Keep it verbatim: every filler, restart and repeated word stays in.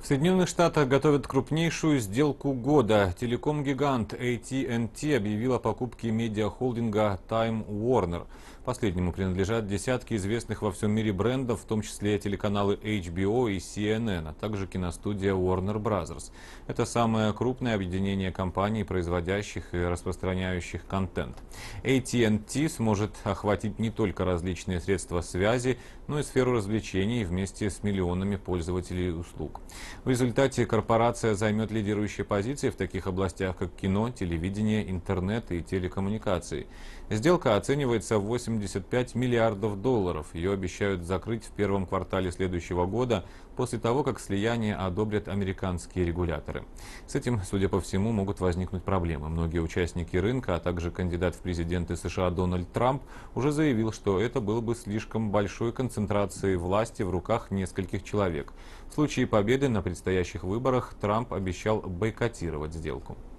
В Соединенных Штатах готовят крупнейшую сделку года. Телеком-гигант эй ти энд ти объявил о покупке медиахолдинга Time Warner. Последнему принадлежат десятки известных во всем мире брендов, в том числе телеканалы эйч би о и си эн эн, а также киностудия Warner Brothers. Это самое крупное объединение компаний, производящих и распространяющих контент. эй ти энд ти сможет охватить не только различные средства связи, но и сферу развлечений вместе с миллионами пользователей услуг. В результате корпорация займет лидирующие позиции в таких областях, как кино, телевидение, интернет и телекоммуникации. Сделка оценивается в восемьдесят пять миллиардов долларов. Ее обещают закрыть в первом квартале следующего года, после того, как слияние одобрят американские регуляторы. С этим, судя по всему, могут возникнуть проблемы. Многие участники рынка, а также кандидат в президенты США Дональд Трамп уже заявил, что это было бы слишком большой концентрацией власти в руках нескольких человек. В случае победы на предстоящих выборах Трамп обещал бойкотировать сделку.